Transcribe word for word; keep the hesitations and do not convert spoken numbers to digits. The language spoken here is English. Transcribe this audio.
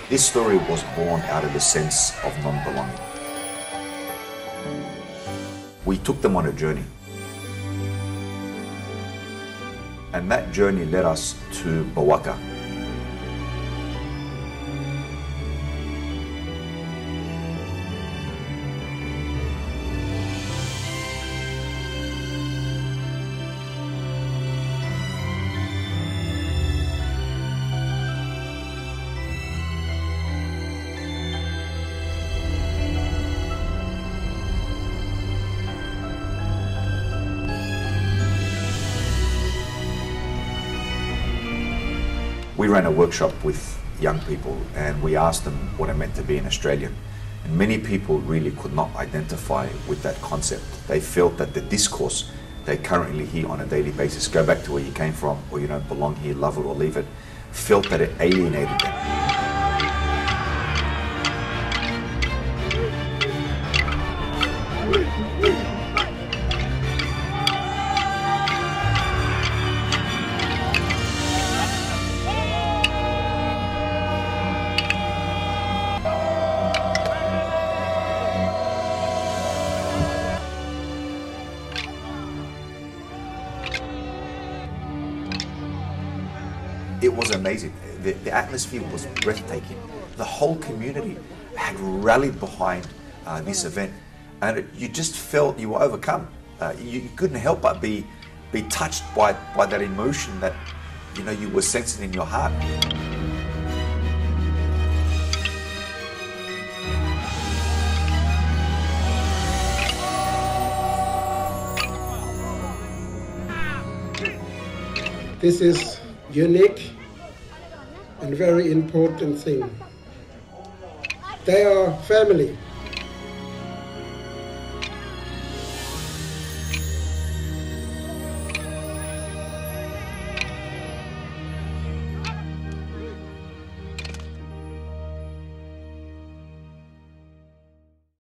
This story was born out of a sense of non-belonging. We took them on a journey. And that journey led us to Bawaka. We ran a workshop with young people and we asked them what it meant to be an Australian. And many people really could not identify with that concept. They felt that the discourse they currently hear on a daily basis, go back to where you came from, or you don't belong here, love it or leave it, felt that it alienated them. It was amazing. The, the atmosphere was breathtaking. The whole community had rallied behind uh, this event, and it, you just felt you were overcome. Uh, you, you couldn't help but be be touched by by that emotion that you know you were sensing in your heart. This is unique and very important thing. They are family.